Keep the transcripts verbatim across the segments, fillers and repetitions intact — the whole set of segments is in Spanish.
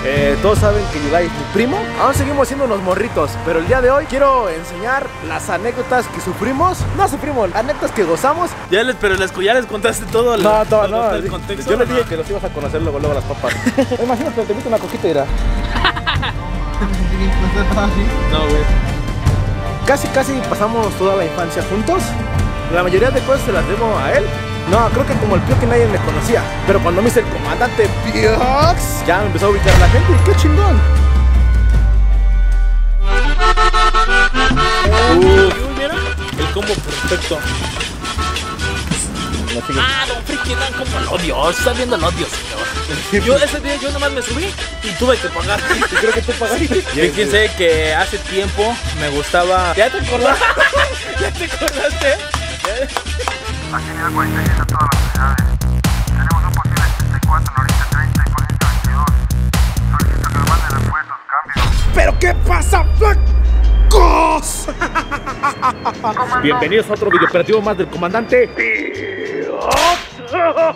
eh, todos saben que Yulai es mi primo. Aún seguimos siendo unos morritos, pero el día de hoy quiero enseñar las anécdotas que sufrimos. No sufrimos, anécdotas que gozamos. Ya les, pero les, ya les contaste todo el, No, todo, todo, no, todo el di- contexto. yo les dije ¿no? que los ibas a conocer luego, luego las papas. Imagínate, te invito una coquita y irá. No, güey. Casi, casi pasamos toda la infancia juntos. La mayoría de cosas se las debo a él. No, creo que como el Piox que nadie me conocía. Pero cuando me hice el comandante Piox, ya me empezó a ubicar la gente. ¡Qué chingón! Uy, mira, el combo perfecto. Ah, don Friki, dan como el odio. Está viendo el odio, señor. Yo ese día yo nomás me subí y tuve que pagar. Y creo que tú pagaste. Fíjense que hace tiempo me gustaba. ¿Ya te acordaste? ¿Ya te acordaste? Aquí en el cuarenta y siete a todas las unidades. Tenemos un posible ochenta y cuatro, Norista treinta y Poniente veintidós. Solicito que me manden repuestos, cambio. ¿Pero qué pasa, flacos? Bienvenidos a otro video operativo más del comandante Piox.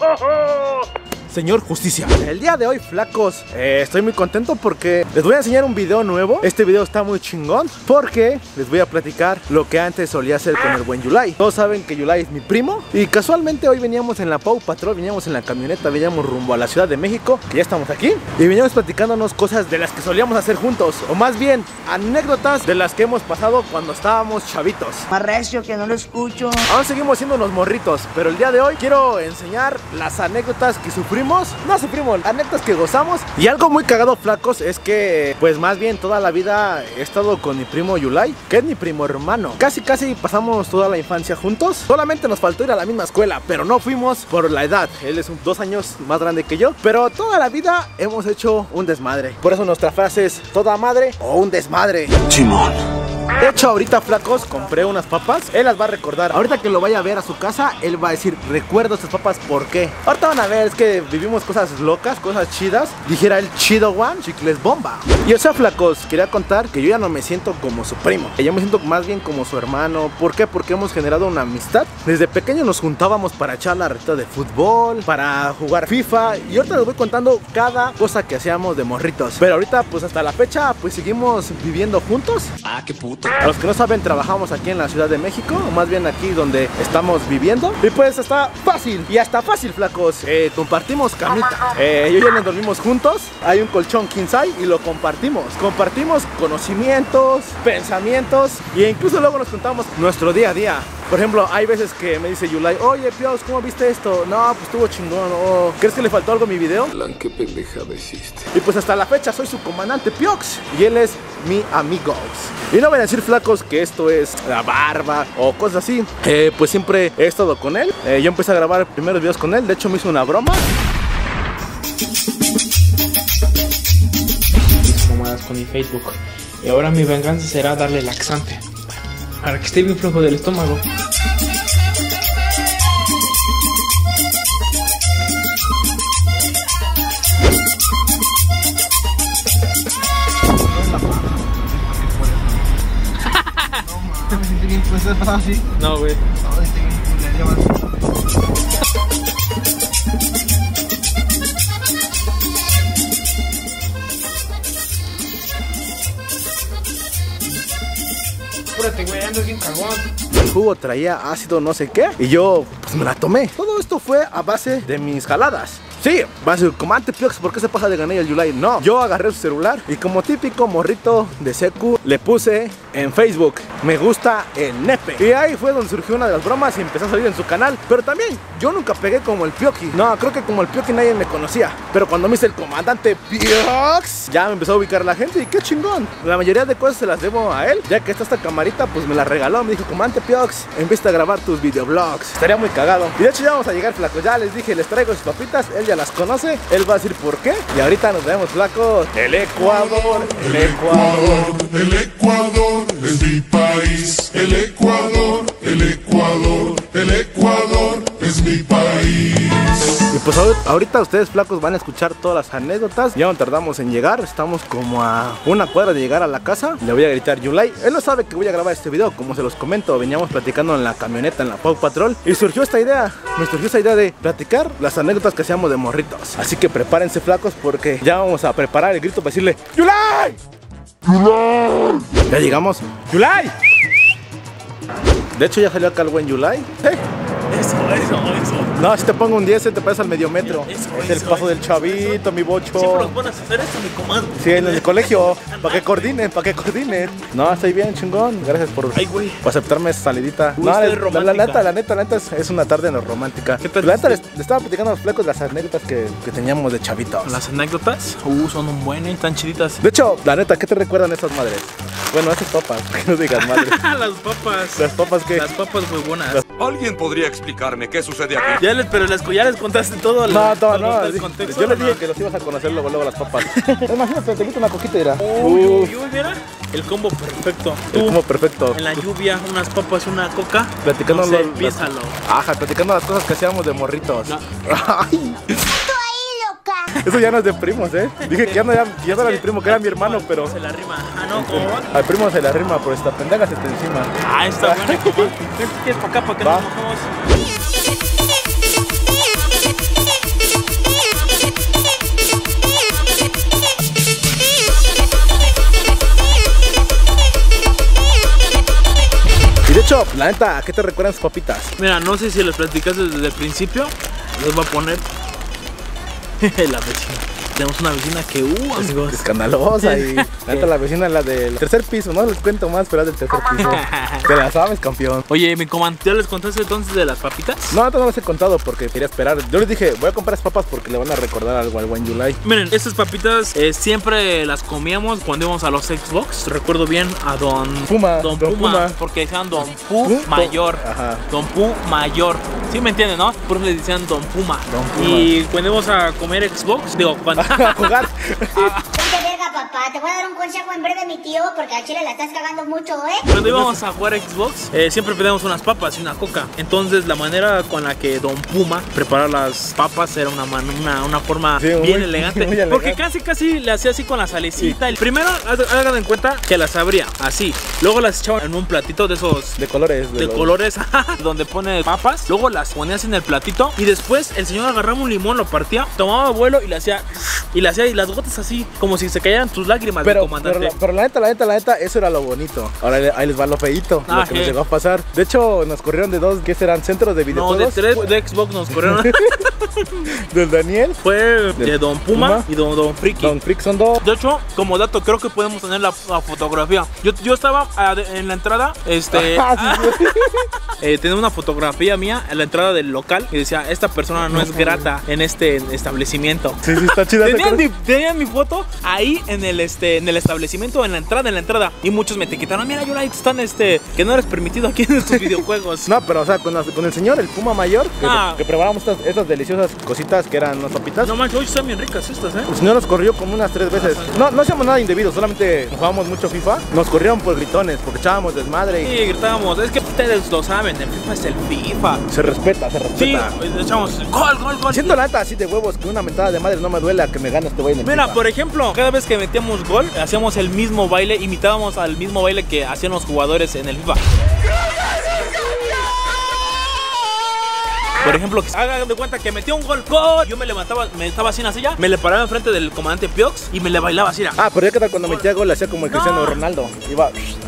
Señor Justicia. El día de hoy, flacos, eh, estoy muy contento porque les voy a enseñar un video nuevo. Este video está muy chingón porque les voy a platicar lo que antes solía hacer con el buen Yulai. Todos saben que Yulai es mi primo y casualmente hoy veníamos en la Paw Patrol, veníamos en la camioneta, veníamos rumbo a la Ciudad de México, que ya estamos aquí, y veníamos platicándonos cosas de las que solíamos hacer juntos, o más bien, anécdotas de las que hemos pasado cuando estábamos chavitos. Más recio que no lo escucho. Aún seguimos siendo unos morritos, pero el día de hoy quiero enseñar las anécdotas que sufrimos. No sufrimos, anécdotas que gozamos. Y algo muy cagado, flacos, es que pues más bien toda la vida he estado con mi primo Yulai, que es mi primo hermano. Casi casi pasamos toda la infancia juntos. Solamente nos faltó ir a la misma escuela, pero no fuimos por la edad. Él es un, dos años más grande que yo, pero toda la vida hemos hecho un desmadre. Por eso nuestra frase es toda madre o un desmadre. Simón. De hecho, ahorita, flacos, compré unas papas. Él las va a recordar. Ahorita que lo vaya a ver a su casa, él va a decir, recuerdo estas papas, ¿por qué? Ahorita van a ver, es que vivimos cosas locas, cosas chidas. Dijera el chido one, chicles bomba. Y o sea, flacos, quería contar que yo ya no me siento como su primo. Yo me siento más bien como su hermano. ¿Por qué? Porque hemos generado una amistad. Desde pequeños nos juntábamos para echar la reta de fútbol, para jugar FIFA. Y ahorita les voy contando cada cosa que hacíamos de morritos. Pero ahorita, pues hasta la fecha, pues seguimos viviendo juntos. Ah, qué puto. A los que no saben, trabajamos aquí en la Ciudad de México, o más bien aquí donde estamos viviendo. Y pues está fácil, y hasta fácil, flacos. Eh, compartimos camita. Eh, yo y él nos dormimos juntos. Hay un colchón king size y lo compartimos. Compartimos conocimientos, pensamientos, e incluso luego nos contamos nuestro día a día. Por ejemplo, hay veces que me dice Yulai, oye, Piox, ¿cómo viste esto? No, pues estuvo chingón. Oh, ¿crees que le faltó algo a mi video? Alan, qué pendejada hiciste. Y pues hasta la fecha soy su comandante Piox y él es mi amigo. Y no van a decir, flacos, que esto es la barba o cosas así. Eh, pues siempre he estado con él. Eh, yo empecé a grabar primeros videos con él. De hecho me hizo una broma. Hice mamadas con mi Facebook. Y ahora mi venganza será darle laxante para que esté bien flojo del estómago. No, güey. Apúrate, güey, andas bien cagón. El jugo traía ácido no sé qué y yo pues me la tomé. Todo esto fue a base de mis jaladas. Sí, va a decir, comandante Piox, ¿por qué se pasa de ganar el Yulai? No, yo agarré su celular y como típico morrito de secu le puse en Facebook, me gusta el nepe. Y ahí fue donde surgió una de las bromas y empezó a salir en su canal. Pero también, yo nunca pegué como el Pioqui. No, creo que como el Pioqui nadie me conocía. Pero cuando me hice el comandante Piox, ya me empezó a ubicar la gente y qué chingón. La mayoría de cosas se las debo a él, ya que está esta camarita, pues me la regaló. Me dijo, comandante Piox, empieza a grabar tus videoblogs. Estaría muy cagado. Y de hecho ya vamos a llegar, flacos. Ya les dije, les traigo sus papitas. Él ya las conoce, él va a decir por qué. Y ahorita nos vemos, flacos. El Ecuador, el Ecuador, el Ecuador es mi país. El Ecuador, el Ecuador, el Ecuador es mi país. Y pues ahorita ustedes flacos van a escuchar todas las anécdotas. Ya no tardamos en llegar, estamos como a una cuadra de llegar a la casa. Le voy a gritar Yulai. Él no sabe que voy a grabar este video, como se los comento. Veníamos platicando en la camioneta, en la Paw Patrol, y surgió esta idea. Me surgió esta idea de platicar las anécdotas que hacíamos de morritos. Así que prepárense flacos, porque ya vamos a preparar el grito para decirle ¡Yulai! ¡Yulai! Ya llegamos. ¡Yulai! De hecho ya salió acá el buen Yulai. ¿Eh? Eso, eso, eso. No, si te pongo un diez, te parece al medio metro. Eso, es el eso, paso eso. del chavito, mi bocho. Siempre los pones a hacer esto, mi comando. Sí, en el colegio, para que coordinen, para que coordinen. No, estoy bien, chingón. Gracias por, Ay, güey. por aceptarme esa salidita. Uy, No, usted la, es la, la romántica. neta, la neta, la neta es, es una tarde no romántica. ¿Qué tal? La neta, les, les estaba platicando a los flecos las anécdotas que, que teníamos de chavitos. Las anécdotas, uh, son un buen, eh, tan chiditas. De hecho, la neta, ¿qué te recuerdan esas madres? Bueno, esas papas, que no digas madres. Las papas. Las papas que... Las papas muy buenas. Las- ¿Alguien podría explicarme qué sucede aquí? Ya les, pero les, ya les contaste todo. No, no, todo no, el di- contexto, yo les ¿no? dije que los ibas a conocer luego, luego las papas. Imagínate, te invito una coquita y dirá. Uy, uy, uy, mira, el combo perfecto. El Tú, combo perfecto. en la lluvia, unas papas y una coca. Platicando no sé, los- piénsalo. Ajá, platicando las cosas que hacíamos de morritos. No. Ay. Eso ya no es de primos, ¿eh? Dije que ya no, ya, ya no era mi primo, que era mi hermano, pero Se la rima. Ah, no, ¿cómo va? al primo se le arrima, por esta pendeja se te encima. Ah, está bueno, compa. ¿Qué es para acá, para que Va. nos mojemos? Y de hecho, la neta, ¿a qué te recuerdan sus papitas? Mira, no sé si les platicaste desde el principio. Les voy a poner la vecina. Tenemos una vecina que, uh, amigos. Escandalosa y la neta, la vecina es la del tercer piso, no les cuento más, pero es del tercer piso. Te la sabes, campeón. Oye, mi comandante, ¿ya les contaste entonces de las papitas? No, no les he contado porque quería esperar. Yo les dije, voy a comprar esas papas porque le van a recordar algo al buen Yulai. Miren, estas papitas eh, siempre las comíamos cuando íbamos a los Xbox. Recuerdo bien a Don Puma, Don, Don Puma, Puma. porque decían Don Pu ¿Pu? Mayor. Ajá. Don Pu Mayor. ¿Sí me entienden, no? Por eso le decían Don Puma. Don Puma. Y cuando íbamos a comer Xbox, digo, cuando... A jugar. Ponte verga, papá. Te voy a dar un consejo en vez de mi tío porque a Chile la estás cagando mucho, ¿eh? Cuando íbamos a jugar Xbox, eh, siempre pedíamos unas papas y una coca. Entonces, la manera con la que Don Puma preparaba las papas era una, man- una, una forma Sí, muy- bien elegante. muy elegante. Porque casi, casi le hacía así con la salecita. El Primero, hag- hagan en cuenta que las abría así. Luego las echaban en un platito de esos De colores. de los- colores donde pone papas. Luego las ponías en el platito. Y después el señor agarraba un limón, lo partía, tomaba vuelo y le hacía. Y le hacía y las gotas así, como si se cayeran tus lágrimas, Pero, mi comandante. pero, la, pero la neta, la neta, la neta, eso era lo bonito. Ahora le- ahí les va lo feíto, Ah, lo que nos je. llegó a pasar. De hecho, nos corrieron de dos, que serán centros de No, de videojuegos. tres de Xbox nos corrieron. Del Daniel, Fue de Del Don Puma, Puma. y Don, Don Friki. Don Frick son dos. De hecho, como dato, creo que podemos tener la, la fotografía. Yo, yo estaba ah, de- en la entrada, este, Ah, sí, sí. eh, tenía una fotografía mía en la entrada del local y decía, esta persona no es grata en este establecimiento. Sí, sí, está chida. ¿te Tenían mi, acuerdas? tenían mi foto ahí en el este en el establecimiento, en la entrada, en la entrada. Y muchos me etiquetaron, mira, Yulai, están este, que no eres permitido aquí en estos videojuegos. No, pero o sea, con, la- con el señor, el Puma mayor, que, Ah. que preparamos estas, estas deliciosas cositas que eran unas papitas. No manches, hoy están bien ricas estas, ¿eh? El señor nos corrió como unas tres veces. No, no hacíamos nada indebido, solamente jugábamos mucho FIFA. Nos corrieron por gritones, porque echábamos desmadre y Sí, gritábamos, es que ustedes lo saben, el FIFA es el FIFA. se respeta, se Sí, respeta. echamos gol, gol, gol. Siento la neta así de huevos que una mentada de madre no me duele a que me gane este güey en el Mira, FIFA. por ejemplo, cada vez que metíamos gol, hacíamos el mismo baile, imitábamos al mismo baile que hacían los jugadores en el FIFA. Por ejemplo, hagan de cuenta que metía un gol, gol. Yo me levantaba, me estaba así en la silla, me le paraba enfrente del comandante Piox y me le bailaba así. Era. Ah, pero ya que tal cuando metía gol, hacía como el No. Cristiano Ronaldo. Iba.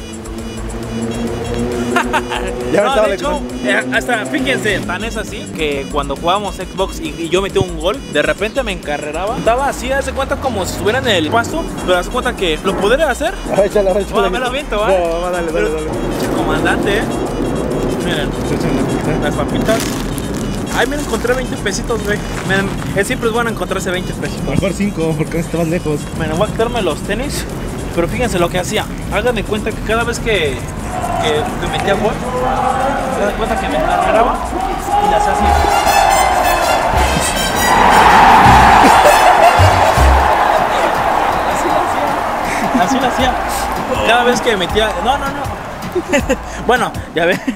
Ya me No, estaba de hecho, eh, hasta fíjense, tan es así que cuando jugábamos Xbox y, y yo metí un gol, de repente me encarreraba. Estaba así, hace cuenta como si estuviera en el pasto, pero hace cuenta que lo podría hacer. A ver, échale, a ver, échale. Bueno, me lo aviento, ¿va? No, va, dale, dale, Pero, dale. pinche comandante, ¿eh? Miren, las papitas. Ay, me encontré veinte pesitos, güey. Miren, es siempre es bueno encontrarse veinte pesitos. Mejor cinco, porque no más lejos. Bueno, voy a quitarme los tenis, pero fíjense lo que hacía. Hagan de cuenta que cada vez que, que me metía gol, hagan de cuenta que me agarraba y las hacía así. Así lo hacía. Así lo hacía. Cada vez que metía. No, no, no. Bueno, ya ven.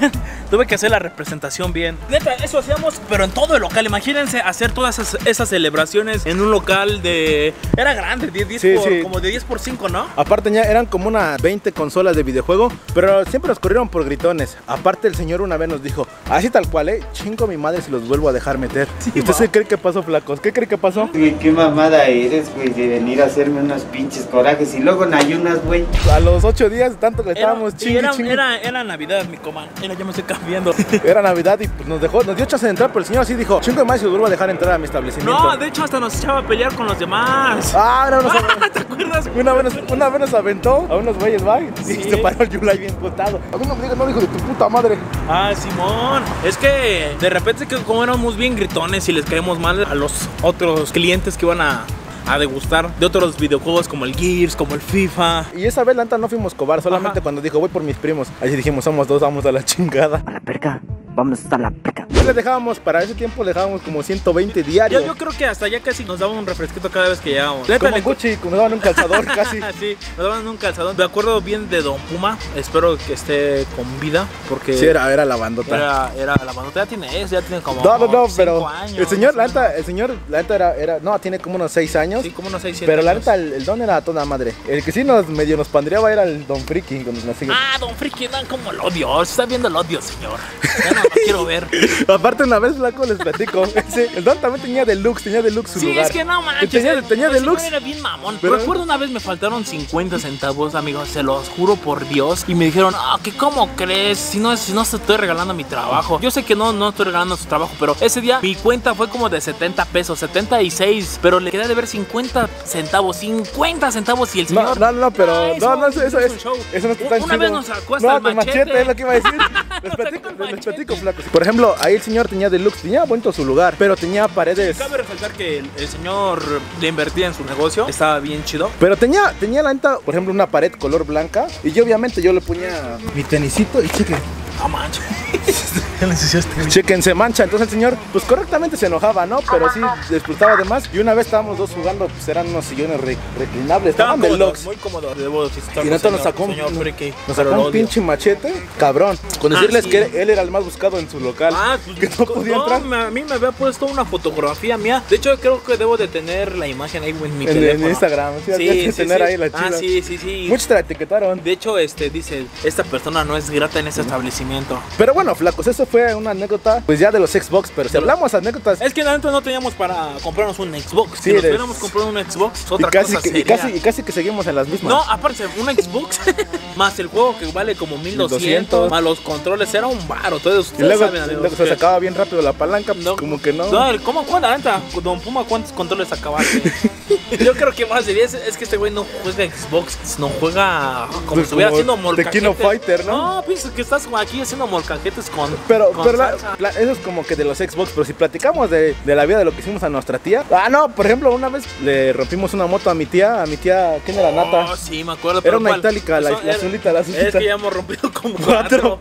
tuve que hacer la representación bien. Neta, eso hacíamos, pero en todo el local. Imagínense hacer todas esas, esas celebraciones en un local de... Era grande, diez, diez Sí, por, sí. como de diez por cinco, ¿no? Aparte ya eran como unas veinte consolas de videojuego, pero siempre nos corrieron por gritones. Aparte el señor una vez nos dijo, así tal cual, eh, chingo mi madre si los vuelvo a dejar meter. ¿Y usted se cree que pasó, flacos? ¿Qué cree que pasó? Güey, qué mamada eres, güey, de venir a hacerme unos pinches corajes y luego en ayunas, güey. A los ocho días, tanto que Era, estábamos y chingue, era, chingue. era, era Navidad, mi coman. Era, yo me estoy cambiando. Era Navidad y pues nos dejó, nos dio chance de entrar, pero el señor así dijo, chingo de madre si los vuelvo a dejar entrar a mi establecimiento. No, de hecho hasta nos echaba a pelear con los demás. Ah, no, no, no. ¿Te acuerdas? Una vez, nos, una vez nos aventó a unos güeyes, va, y Sí. se paró el Yulai bien contado. A mí no me digas, no, hijo de tu puta madre. Ah, Simón. Es que de repente que como éramos bien gritones y les caemos mal a los otros clientes que iban a, a degustar de otros videojuegos como el Gears, como el FIFA. Y esa vez la neta no fuimos cobar, solamente Ajá. cuando dijo, voy por mis primos. Ahí dijimos, somos dos, vamos a la chingada. A la perca, vamos a la perca. Y le dejábamos, para ese tiempo le dejábamos como ciento veinte diarios. Yo, yo creo que hasta ya casi nos daban un refresquito cada vez que llegábamos. Neta, Como le- Gucci, como daban un calzador casi. Sí, nos daban un calzadón. Me acuerdo bien de Don Puma. Espero que esté con vida porque Sí, era, era la bandota. era, era la bandota. Ya tiene eso, ya tiene como No, no, no, cinco pero años, el señor, la más o neta, el señor, la neta era, era, no, tiene como unos seis años. Sí, como unos seis, siete Pero la años. neta, el, el don era a toda madre. El que sí nos medio nos pandreaba era el Don Friki. Cuando nos sigue. Ah, Don Friki, dan como el odio. Se está viendo el odio, señor. Ya no lo quiero ver. Aparte, una vez, flaco, les platico. Ese, el don también tenía deluxe, tenía deluxe su Sí, lugar. es que no manches. Tenía, eh, tenía el deluxe. señor era bien mamón. Pero- Recuerdo una vez me faltaron cincuenta centavos, amigos. Se los juro por Dios. Y me dijeron, ah, que cómo crees. Si no, si no te estoy regalando mi trabajo. Yo sé que no, no estoy regalando su trabajo. Pero ese día mi cuenta fue como de setenta pesos, setenta y seis. Pero le quedé de ver cincuenta centavos. cincuenta centavos. Y el No, señor. no, no, pero Ah, no, no, eso, eso es es, un show. eso no está tan Una chido. vez nos sacó hasta no, el con machete. machete, es lo que iba a decir. Les Nos platico, sacó el les platico, machete. flaco. Por ejemplo, ahí el señor tenía deluxe, tenía bonito su lugar, pero tenía paredes. Cabe resaltar que el, el señor le invertía en su negocio. Estaba bien chido. Pero tenía, tenía la neta, por ejemplo, una pared color blanca. Y yo obviamente yo le ponía mi tenisito y chequen. No manches. Chequen, se mancha. Entonces el señor, pues correctamente se enojaba, ¿no? Pero sí disfrutaba de más. Y una vez estábamos dos jugando, pues eran unos sillones re- reclinables. Estaban Estaban deluxe. muy cómodos. Debo Y decirlo, neta nos señor- sacó, un- señor nos, Friki, nos pero sacó lo un odio. pinche machete, cabrón. Con Ah, decirles sí. que él era el más buscado en su local. Ah, pues, que no podía no, entrar. me- a mí me había puesto una fotografía mía. De hecho, creo que debo de tener la imagen ahí en mi En, en teléfono. Instagram. Sí, había que tener ahí la chida. Ah, sí, sí, sí. Muchos te la etiquetaron. De hecho, este dice, esta persona no es grata en ese establecimiento. Pero bueno, flacos, eso fue una anécdota, pues ya de los Xbox. Pero si hablamos anécdotas. Es que antes no teníamos para comprarnos un Xbox. Sí, Si nos eres- hubiéramos comprado un Xbox, Y otra casi, cosa que, y, sería. casi, y casi que seguimos en las mismas. No, aparte, un Xbox más el juego que vale como mil doscientos, más los controles, era un baro. Todos Y ustedes luego, saben, amigos, luego se que- sacaba bien rápido la palanca, pues No. como que no. No, el- ¿cómo cuánta neta? Don Puma, ¿cuántos controles acabaste? Yo creo que más de diez. Es que este güey no juega Xbox, no juega como Pues si estuviera como haciendo molcajetes. The King of Fighter, ¿no? No, piensas que estás aquí haciendo molcajetes con. Pero, con pero la- salsa. la- eso es como que de los Xbox. Pero si platicamos de, de la vida de lo que hicimos a nuestra tía. Ah, no, por ejemplo, una vez le rompimos una moto a mi tía. A mi tía, ¿quién era? Nata. Oh, sí, me acuerdo. Era pero una ¿cuál? itálica, la, Eso la era- azulita, la azulita. Es que ya hemos rompido como Cuatro. cuatro.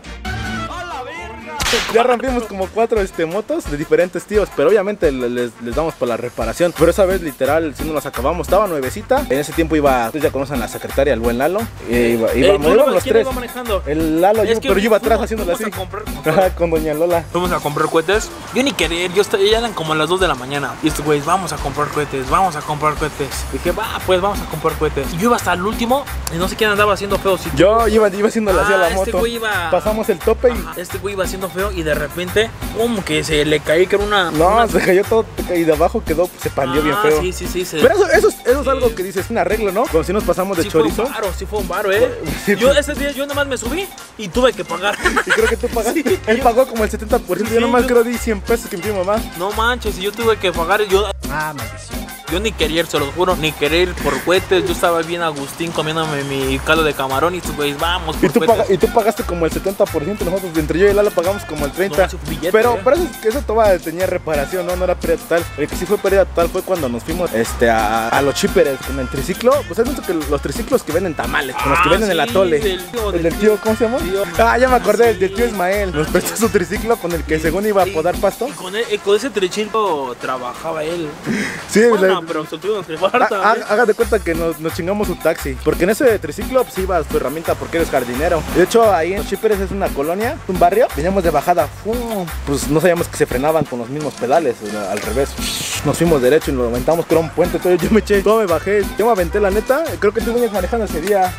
Ya rompimos como cuatro este, motos de diferentes tíos, pero obviamente le- les, les damos por la reparación. Pero esa vez literal, si no nos acabamos, estaba nuevecita. En ese tiempo iba, ustedes ya conocen a la secretaria, el buen Lalo. Eh, iba, Eh, íbamos, ¿tú íbamos ibas- los quién tres. iba manejando? El Lalo, Es yo, que pero yo iba atrás fuimos- haciéndolo así. fuimos a comprar- Ajá, con doña Lola. Fuimos a comprar cohetes. Yo ni quería, yo estaba, ya eran como las dos de la mañana. Y estos güeyes, vamos a comprar cohetes, vamos a comprar cohetes. Dije, va, pues vamos a comprar cohetes. Y yo iba hasta el último y no sé quién andaba haciendo feo. Si Yo iba, iba haciéndole así a Ah, la este moto. güey iba- Pasamos el tope y. Ajá, este güey iba haciendo feo y de repente, como que se le caí, que era una. No, una- se cayó todo y de abajo quedó, se pandió bien Ah, feo. Sí, sí, sí. se- Pero eso, eso, es, eso es Sí. algo que dices, un arreglo, ¿no? Como si nos pasamos de sí fue chorizo. un varo, sí fue un varo, eh. Sí, yo pues. ese día yo nada más me subí y tuve que pagar. Y creo que tú pagaste. Sí, Él yo- pagó como el setenta por ciento. Yo Sí, nomás yo- creo di cien pesos que mi mamá. No manches, y yo tuve que pagar. Yo, Ah, maldición. yo ni quería ir, se los juro, ni quería ir por cohetes. Yo estaba bien Agustín comiéndome mi caldo de camarón y tú, güey, vamos Y por tú, cohetes. paga- y tú pagaste como el setenta por ciento, nosotros entre yo y Lalo pagamos como el treinta por ciento. No, sí, billete, pero, eh. pero eso, eso todavía tenía reparación, ¿no? No era pérdida total. El que sí fue pérdida total fue cuando nos fuimos este, a, a los chíperes con el triciclo. Pues es visto que los triciclos que venden tamales, con los que Ah, venden el sí, atole. del tío, el del del tío, ¿cómo se llama? tío. Ah, ya me acordé, Ah, el del tío sí. Ismael. Nos prestó su triciclo con el que según iba a Y- podar pasto. Y con, e- con ese trichinto trabajaba él. Sí, Bueno, le, No, pero tuvimos que llevar también. Haga de cuenta que nos, nos chingamos su taxi. Porque en ese triciclo pues ibas tu herramienta porque eres jardinero. De hecho, ahí en Chíperes es una colonia, un barrio. Veníamos de bajada. ¡Fum! Pues no sabíamos que se frenaban con los mismos pedales. Al revés. Nos fuimos derecho y nos aventamos que era un puente. Entonces yo me eché, todo me bajé. Yo me aventé la neta. Creo que tú venías manejando ese día.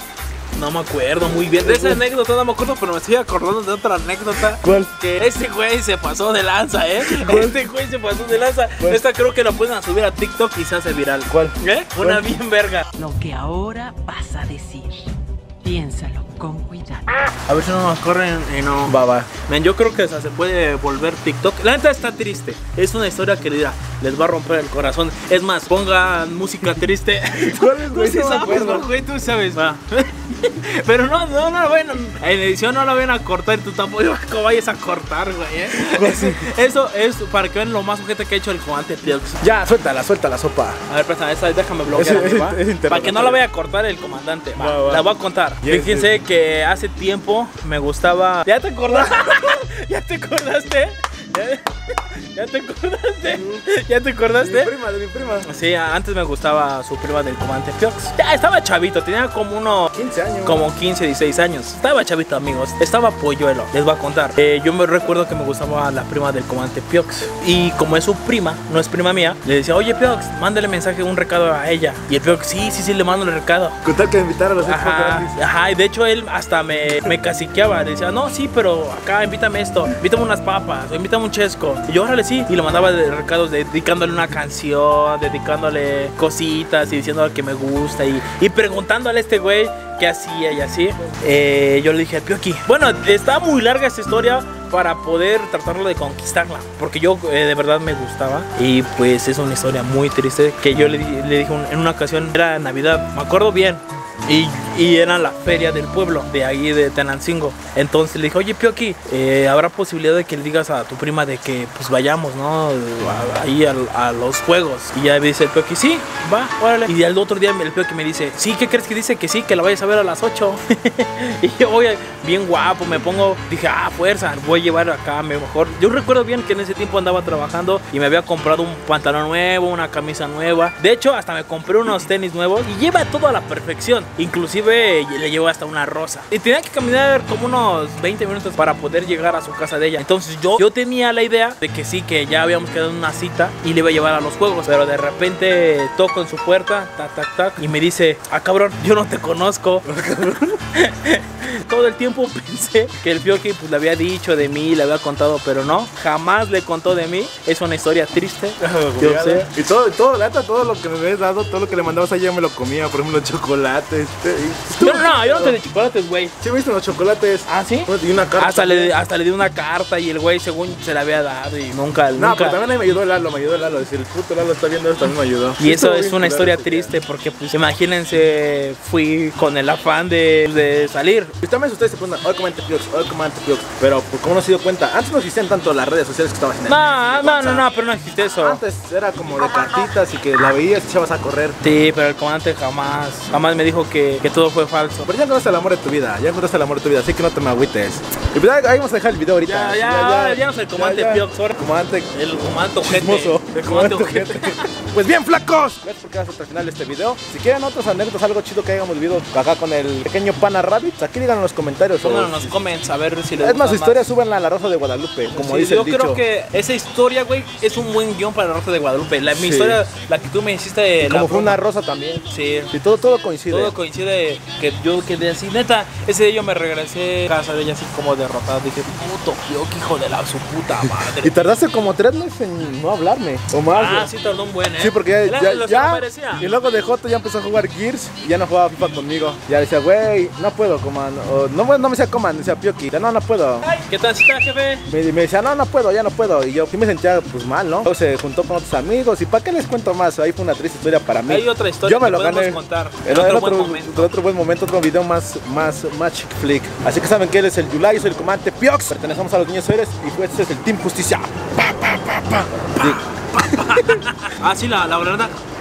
No me acuerdo muy bien de esa anécdota, no me acuerdo, pero me estoy acordando de otra anécdota. ¿Cuál? Que este güey se pasó de lanza, ¿eh? ¿Cuál? Este güey se pasó de lanza. ¿Cuál? Esta creo que la pueden subir a TikTok y se hace viral. ¿Cuál? ¿Eh? ¿Cuál? Una bien verga. Lo que ahora vas a decir, piénsalo con cuidado. A ver si no nos corren y no. Va, va. Men, yo creo que se puede volver TikTok. La neta está triste. Es una historia que dirá, les va a romper el corazón. Es más, pongan música triste. ¿Cuál es, güey? Tú sí No me sabes, acuerdo. ¿no, güey? Tú sabes, va. Pero no, no, no la vayan a, en edición no la vayan a cortar. Tú tampoco vayas a cortar, güey, ¿eh? Pues Eso es para que vean lo más ojete que ha hecho el comandante Piox. Ya, suéltala, suelta la sopa. A ver, préstame, esa, déjame bloquear Es- a mí, ¿va? es- es interrogatorio. Para que no la vaya a cortar el comandante, va. Va, va. La voy a contar. Yes, Fíjense que hace tiempo me gustaba. ¿Ya te acordaste? ¿Ya te acordaste? ¿Ya, ya te acordaste? ¿Ya te Mi acordaste? prima, de mi prima. Sí, antes me gustaba su prima del comandante Piox. Ya estaba chavito, tenía como unos quince años. como quince, dieciséis años. Estaba chavito, amigos. Estaba polluelo. Les voy a contar. Eh, yo me recuerdo que me gustaba la prima del comandante Piox. Y como es su prima, no es prima mía, le decía, oye Piox, mándale mensaje, un recado a ella. Y el Piox, sí, sí, sí, le mando el recado. Con tal que me invitara a los Ajá, ajá, y de hecho él hasta me, me caciqueaba. Le decía, no, sí, pero acá invítame esto, invítame unas papas, o invítame un chesco. Y yo, órale, sí. Y le mandaba de recados dedicándole una canción, dedicándole cositas y diciéndole que me gusta. Y, y preguntándole a este güey qué hacía y así. Eh, yo le dije al Pioqui, bueno, está muy larga esta historia para poder tratarlo de conquistarla, porque yo eh, de verdad me gustaba. Y pues es una historia muy triste que yo le, di- le dije un- en una ocasión, era Navidad, me acuerdo bien. Y, y era la feria del pueblo, de ahí de Tenancingo. Entonces le dije, oye Pioqui, eh, ¿habrá posibilidad de que le digas a tu prima de que pues vayamos, ¿no? A- ahí a, a los juegos. Y ya me dice el Pioqui, sí, va, órale. Y al otro día el Pioqui me dice, sí, ¿qué crees que dice? Que sí, que la vayas a ver a las ocho. Y yo voy bien guapo, me pongo, dije, ah, fuerza, voy a llevar acá mejor. Yo recuerdo bien que en ese tiempo andaba trabajando y me había comprado un pantalón nuevo, una camisa nueva. De hecho, hasta me compré unos tenis nuevos y lleva todo a la perfección. Inclusive le llevo hasta una rosa. Y tenía que caminar como unos veinte minutos para poder llegar a su casa de ella. Entonces yo, yo tenía la idea de que sí, que ya habíamos quedado en una cita y le iba a llevar a los juegos. Pero de repente toco en su puerta, tac, tac, tac, y me dice, ah, cabrón, yo no te conozco. Todo el tiempo pensé que el Pioqui pues le había dicho de mí, le había contado, pero no, jamás le contó de mí. Es una historia triste. Yo sé. Y todo, todo, la neta, todo lo que me habías dado, todo lo que le mandabas a ella me lo comía. Por ejemplo, los chocolates. Yo no, yo no te de chocolates, güey. Sí, me diste los chocolates. ¿Ah, sí? Y una carta. Hasta le, hasta le di una carta y el güey según se la había dado y nunca, No, nunca. pero también ahí me ayudó Lalo, me ayudó Lalo. Si el puto Lalo está viendo esto, también me ayudó. Y eso Estuvo es bien una culero historia ese triste porque pues imagínense, fui con el afán de, de salir. Y también ustedes se preguntan, hoy comandante Piox, hoy comandante Piox. Pero pues, como no se dio cuenta, antes no existían tanto las redes sociales que estaban en el No, no, no, no, pero no existe eso. Antes era como de cartitas y que la veías y echabas a correr. Sí, pero el comandante jamás, jamás me dijo que, que todo fue falso. Pero ya encontraste el amor de tu vida, ya encontraste el amor de tu vida, así que no te me agüites. Y pues ahí ahí vamos a dejar el video ahorita. Ya, ya, ya no sé el comandante Piox, ahora. Comandante El comandante ojete. chismoso. El comandante ojete. Pues bien, flacos, gracias por quedarse hasta el final de este video. Si quieren otras anécdotas, algo chido que hayamos vivido acá con el pequeño Pana Rabbit, aquí digan en los comentarios. Pónganlo o- en los comments a ver si les Es más, su gusta historia súbenla a la Rosa de Guadalupe, como Sí, dice yo el dicho. creo que esa historia, güey, es un buen guión para la Rosa de Guadalupe. La, mi Sí. historia, la que tú me hiciste. Y la como fue broma. una rosa también. Sí. Y todo, todo coincide. Todo coincide que yo quedé así, neta, ese día yo me regresé a casa de ella así como derrotado, dije, puto Pioqui, hijo de la su puta Y madre. tardaste como tres meses en no hablarme, o más. Ah, güey. sí tardó un buen, eh. Sí, porque ya, Era ya, lo que ya- me parecía. y luego de Joto ya empezó a jugar Gears y ya no jugaba FIFA conmigo. Ya decía, güey, no puedo, coman. O, no, no me decía coman, decía Pioqui, ya no, no puedo. Ay, ¿qué tal está, jefe? Me, me decía, no, no puedo, ya no puedo. Y yo sí me sentía pues mal, ¿no? Luego se juntó con otros amigos y ¿para qué les cuento más? Ahí fue una triste historia para mí. Hay otra historia Yo me que lo podemos gané. contar. En otro otro, buen otro, momento. otro buen momento, otro video más, más, más chick flick. Así que saben que él es el Yulai, yo soy el comandante Piox. Pertenecemos a los niños héroes y pues este es el Team Justicia. Pa, pa, pa, pa. Sí. Ah, sí, la, la verdad.